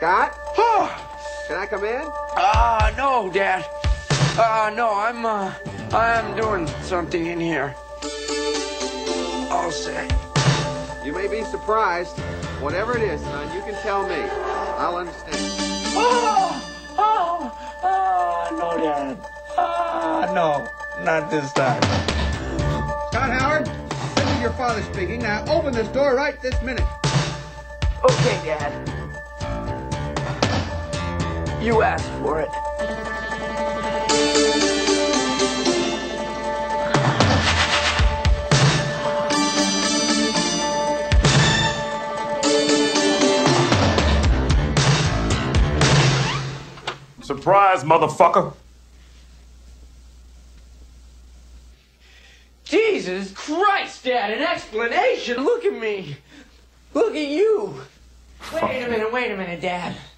Scott? Can I come in? No, Dad. No, I'm doing something in here. All set. You may be surprised. Whatever it is, son, you can tell me. I'll understand. No, Dad. No, not this time. Scott Howard, this is your father speaking. Now open this door right this minute. Okay, Dad. You asked for it. Surprise, motherfucker. Jesus Christ, Dad, an explanation. Look at me. Look at you. Wait a minute, Dad.